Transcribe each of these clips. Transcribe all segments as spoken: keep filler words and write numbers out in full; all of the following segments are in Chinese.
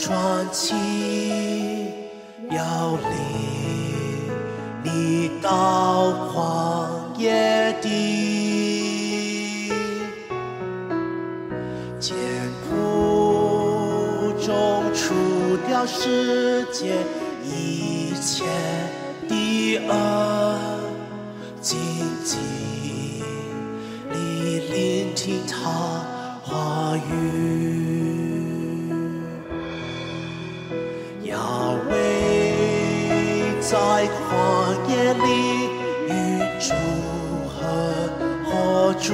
传奇，要领你到旷野地，艰苦中除掉世界一切的恶，荆棘里聆听他话语，亚威在旷野里与主和主，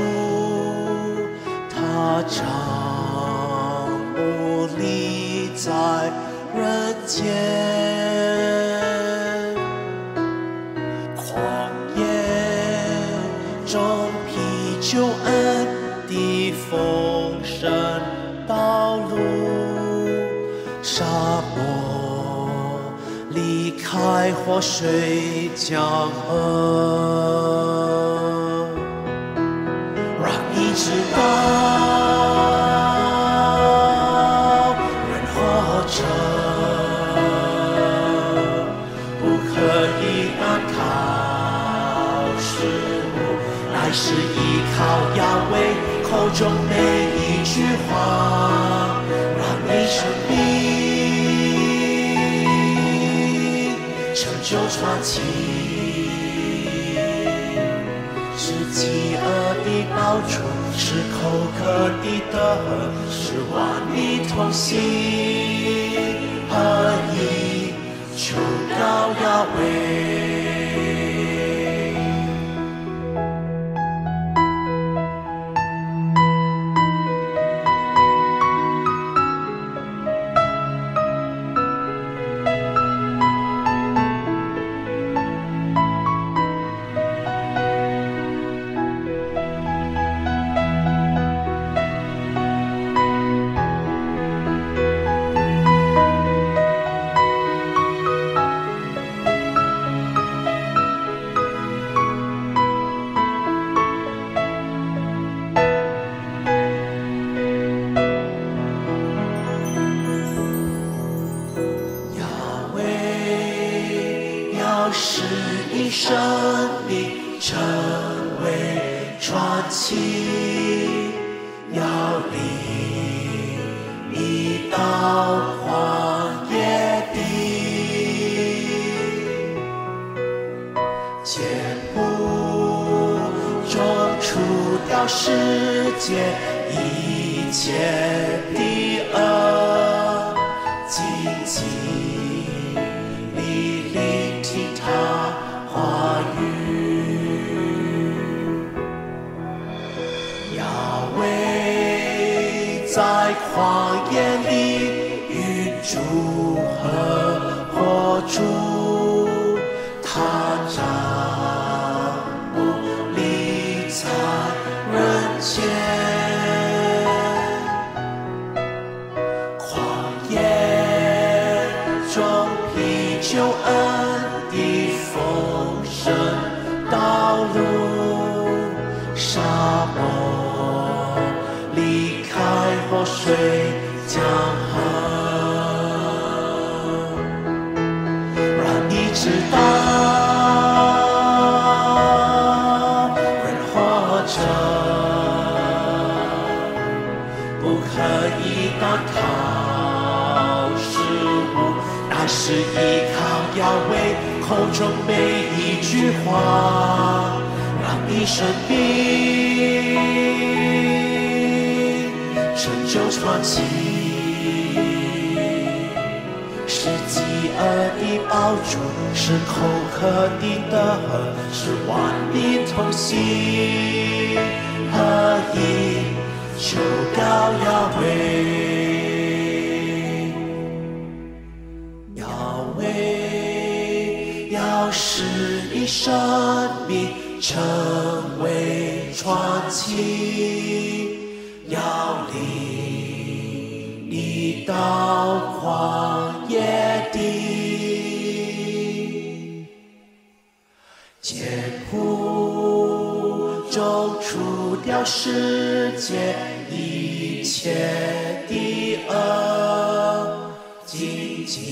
他帐幕里在人间。救恩的丰盛道路，沙漠离开活水江河，让你知道人活着不可以单靠食物，乃是依靠亚威口中每一句话，让你生命成就传奇，是饥饿的饱足，是口渴的得喝，是万民同心合一，求告亚威。使你生命成为传奇，要领你到旷野地，艰苦中除掉世界一切的恶，荆棘在旷野里与主和活主，他帐幕里在人间，旷野中披救恩的丰盛道路，沙漠离开活水江河，让你知道人活着不可以单靠食物，乃是依靠亚威口中每一句话，让你生命成就传奇，是饥饿的饱足，是口渴的得喝，是万民同心合一，求告亚威。亚威要使你生命成为传奇，要领你到旷野地，艰苦中除掉世界一切的恶， 经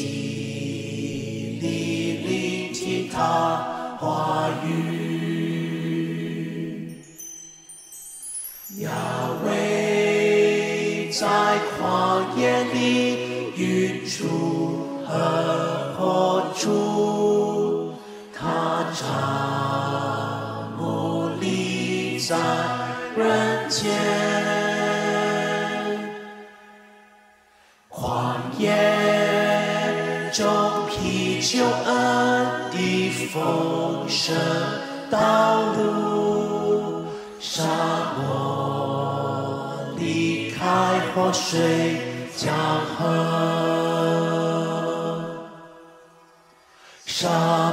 历聆听他话语。亚威在旷野里云柱和火柱，他帐幕立在人间。旷野中披救恩的丰盛道路，沙漠离开活水江河，沙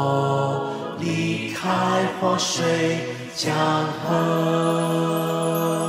漠离开活水江河。